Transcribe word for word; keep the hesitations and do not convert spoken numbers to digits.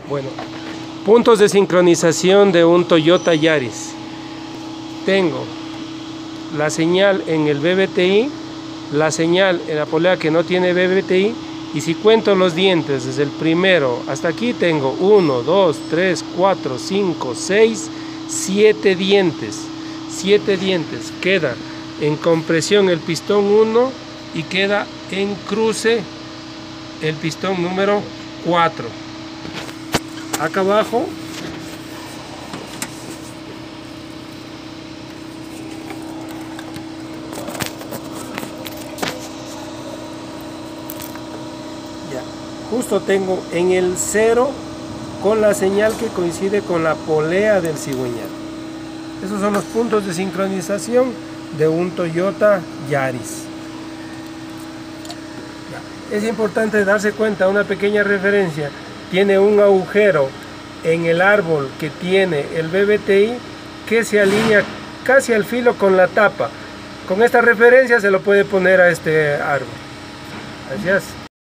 Bueno, puntos de sincronización de un Toyota Yaris. Tengo la señal en el B B T I, la señal en la polea que no tiene B B T I, y si cuento los dientes desde el primero hasta aquí tengo uno, dos, tres, cuatro, cinco, seis, siete dientes. siete dientes. Queda en compresión el pistón uno y queda en cruce el pistón número cuatro. Acá abajo ya, justo tengo en el cero con la señal que coincide con la polea del cigüeñal. Esos son los puntos de sincronización de un Toyota Yaris. Es importante darse cuenta, una pequeña referencia, tiene un agujero en el árbol que tiene el B B T I que se alinea casi al filo con la tapa. Con esta referencia se lo puede poner a este árbol. Gracias.